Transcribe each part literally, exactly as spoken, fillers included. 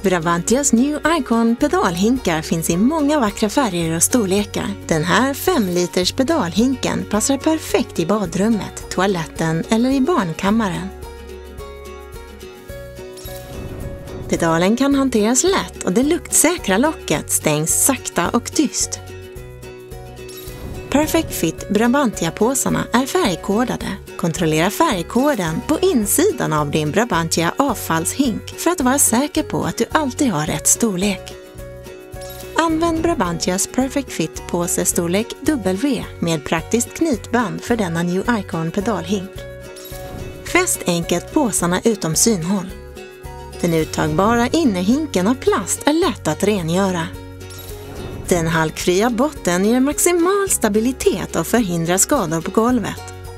Brabantias New Icon pedalhinkar finns i många vackra färger och storlekar. Den här fem liters pedalhinken passar perfekt i badrummet, toaletten eller i barnkammaren. Pedalen kan hanteras lätt och det luktsäkra locket stängs sakta och tyst. Perfect Fit Brabantia-påsarna är färgkodade. Kontrollera färgkoden på insidan av din Brabantia avfallshink för att vara säker på att du alltid har rätt storlek. Använd Brabantias Perfect Fit påsestorlek W med praktiskt knytband för denna New Icon pedalhink. Fäst enkelt påsarna utom synhåll. Den uttagbara innerhinken av plast är lätt att rengöra. Den halkfria botten ger maximal stabilitet och förhindrar skador på golvet.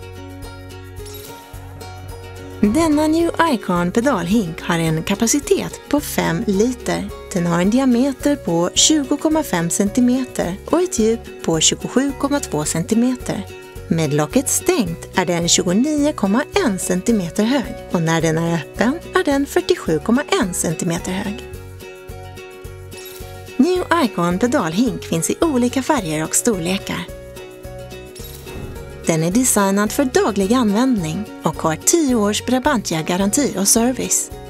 Denna New Icon pedalhink har en kapacitet på fem liter. Den har en diameter på tjugo komma fem centimeter och ett djup på tjugosju komma två centimeter. Med locket stängt är den tjugonio komma en centimeter hög och när den är öppen är den fyrtiosju komma en centimeter hög. New Icon pedalhink finns i olika färger och storlekar. Den är designad för daglig användning och har tio års Brabantia garanti och service.